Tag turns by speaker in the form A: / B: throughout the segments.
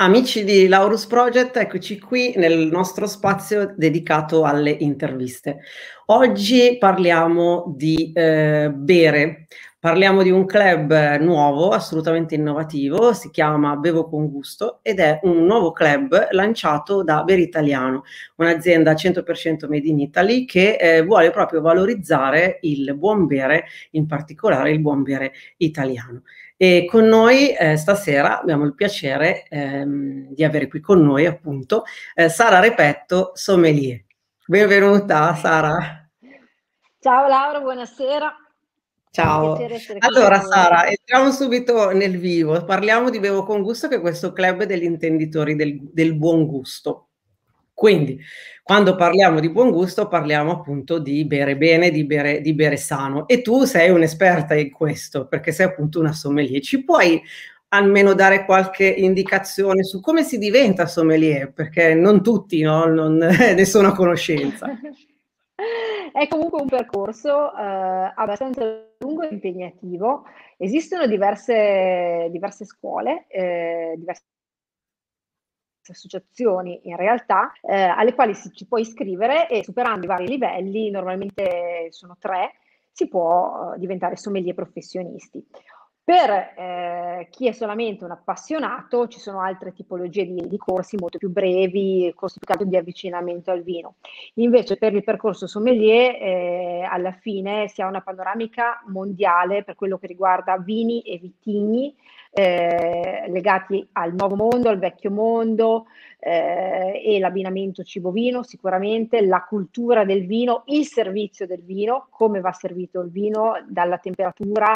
A: Amici di Laurus Project, eccoci qui nel nostro spazio dedicato alle interviste. Oggi parliamo di bere, parliamo di un club nuovo, assolutamente innovativo, si chiama Bevo con Gusto ed è un nuovo club lanciato da Bere Italiano, un'azienda 100% made in Italy che vuole proprio valorizzare il buon bere, in particolare il buon bere italiano. E con noi stasera abbiamo il piacere di avere qui con noi appunto Sara Repetto, sommelier. Benvenuta Sara.
B: Ciao Laura, buonasera. È un
A: Ciao.
B: piacere essere qui con
A: Allora
B: voi.
A: Sara, entriamo subito nel vivo. Parliamo di Bevo con Gusto, che è questo club degli intenditori del buon gusto. Quindi, quando parliamo di buon gusto, parliamo appunto di bere bene, di bere sano. E tu sei un'esperta in questo, perché sei appunto una sommelier. Ci puoi almeno dare qualche indicazione su come si diventa sommelier? Perché non tutti, no, non ne sono a conoscenza.
B: È comunque un percorso abbastanza lungo e impegnativo. Esistono diverse scuole, diverse associazioni in realtà, alle quali ci può iscrivere e superando i vari livelli, normalmente sono 3, si può diventare sommelier professionisti. Per chi è solamente un appassionato ci sono altre tipologie di corsi molto più brevi, corsi più che altro di avvicinamento al vino. Invece per il percorso sommelier alla fine si ha una panoramica mondiale per quello che riguarda vini e vitigni legati al nuovo mondo, al vecchio mondo e l'abbinamento cibo-vino sicuramente, la cultura del vino, il servizio del vino, come va servito il vino dalla temperatura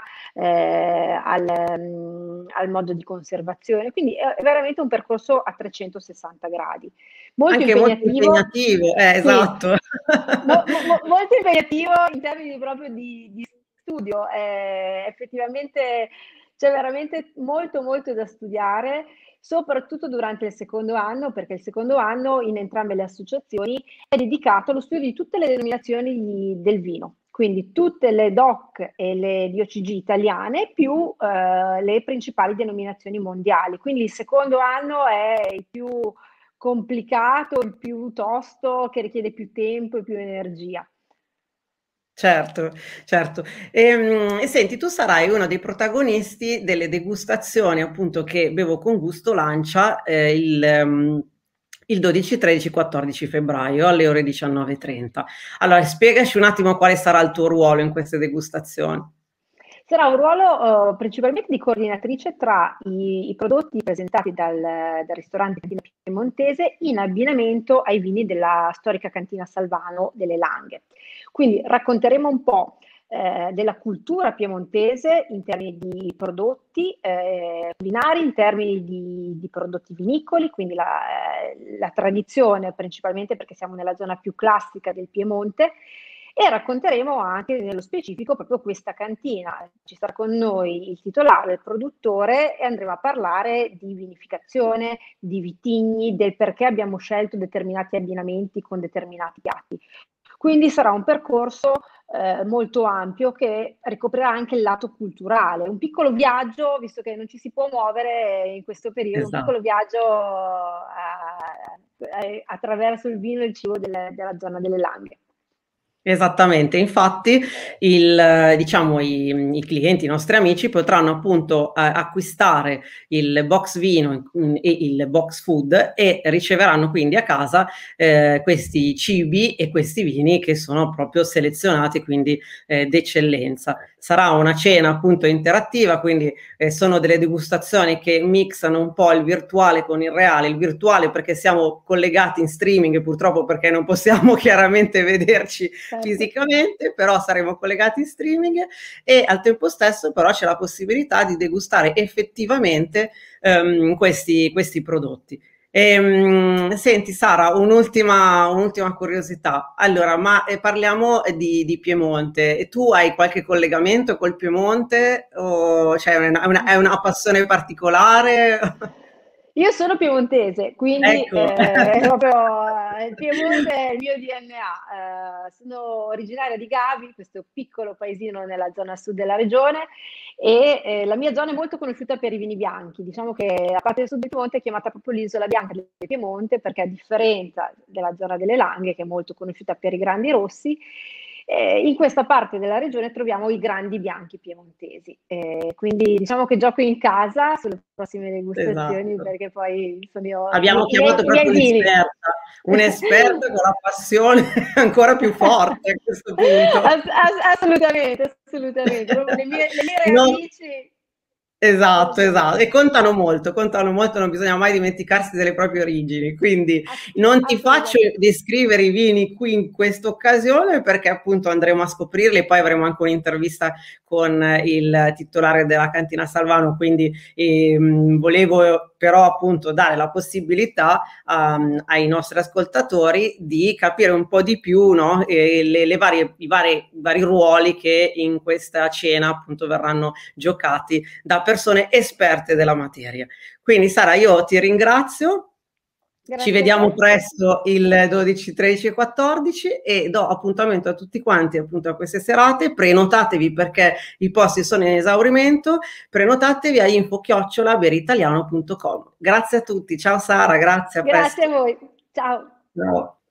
B: al modo di conservazione. Quindi è veramente un percorso a 360 gradi. Molto
A: Anche molto
B: impegnativo,
A: impegnativo,
B: sì,
A: esatto.
B: molto impegnativo in termini proprio di studio. Effettivamente c'è veramente molto molto da studiare, soprattutto durante il secondo anno, perché il secondo anno in entrambe le associazioni è dedicato allo studio di tutte le denominazioni del vino, quindi tutte le DOC e le DOCG italiane più le principali denominazioni mondiali. Quindi il secondo anno è il più complicato, il più tosto, che richiede più tempo e più energia.
A: Certo, certo. E senti, tu sarai uno dei protagonisti delle degustazioni, appunto, che Bevo con Gusto lancia il 12, 13, 14 febbraio alle ore 19:30. Allora, spiegaci un attimo quale sarà il tuo ruolo in queste degustazioni.
B: Sarà un ruolo principalmente di coordinatrice tra i prodotti presentati dal ristorante Cantina Piemontese in abbinamento ai vini della storica cantina Salvano delle Langhe. Quindi racconteremo un po' della cultura piemontese in termini di prodotti culinari, in termini di prodotti vinicoli, quindi la tradizione principalmente perché siamo nella zona più classica del Piemonte, e racconteremo anche nello specifico proprio questa cantina. Ci sarà con noi il titolare, il produttore, e andremo a parlare di vinificazione, di vitigni, del perché abbiamo scelto determinati abbinamenti con determinati piatti. Quindi sarà un percorso molto ampio che ricoprirà anche il lato culturale, un piccolo viaggio, visto che non ci si può muovere in questo periodo, un piccolo
A: Esatto.
B: viaggio attraverso il vino e il cibo della zona delle Langhe.
A: Esattamente, infatti diciamo, i clienti, i nostri amici potranno appunto acquistare il box vino e il box food e riceveranno quindi a casa questi cibi e questi vini che sono proprio selezionati, quindi d'eccellenza. Sarà una cena appunto interattiva, quindi sono delle degustazioni che mixano un po' il virtuale con il virtuale perché siamo collegati in streaming e purtroppo perché non possiamo chiaramente vederci
B: Certo.
A: fisicamente, però saremo collegati in streaming e al tempo stesso però c'è la possibilità di degustare effettivamente questi prodotti. Senti Sara, un'ultima curiosità. Allora, ma parliamo di Piemonte. E tu hai qualche collegamento col Piemonte o c'è è una passione particolare?
B: Io sono piemontese, quindi
A: Ecco.
B: proprio il Piemonte è il mio DNA. Sono originaria di Gavi, questo piccolo paesino nella zona sud della regione, e la mia zona è molto conosciuta per i vini bianchi. Diciamo che la parte del sud del Piemonte è chiamata proprio l'isola bianca del Piemonte, perché a differenza della zona delle Langhe, che è molto conosciuta per i grandi rossi, in questa parte della regione troviamo i grandi bianchi piemontesi. Quindi diciamo che gioco in casa sulle prossime degustazioni,
A: Esatto.
B: perché poi sono io,
A: Abbiamo chiamato
B: i miei
A: proprio
B: vini.
A: un'esperta con la passione ancora più forte a questo punto.
B: Assolutamente, assolutamente. Proprio le mie
A: Non,
B: radici sono
A: esatto, esatto, e
B: piemontesi.
A: contano molto, non bisogna mai dimenticarsi delle proprie origini, quindi non ti faccio
B: Assolutamente.
A: descrivere i vini qui in questa occasione perché appunto andremo a scoprirli e poi avremo anche un'intervista con il titolare della Cantina Salvano, quindi volevo però appunto dare la possibilità ai nostri ascoltatori di capire un po' di più, no? I vari ruoli che in questa cena appunto verranno giocati da persone esperte della materia. Quindi Sara, io ti ringrazio, ci
B: Grazie a
A: vediamo
B: te.
A: presto il 12, 13 e 14 e do appuntamento a tutti quanti appunto a queste serate. Prenotatevi perché i posti sono in esaurimento, prenotatevi a info@beritaliano.com. Grazie a tutti, ciao Sara, grazie, a
B: Grazie a
A: presto.
B: voi. Ciao.
A: Ciao.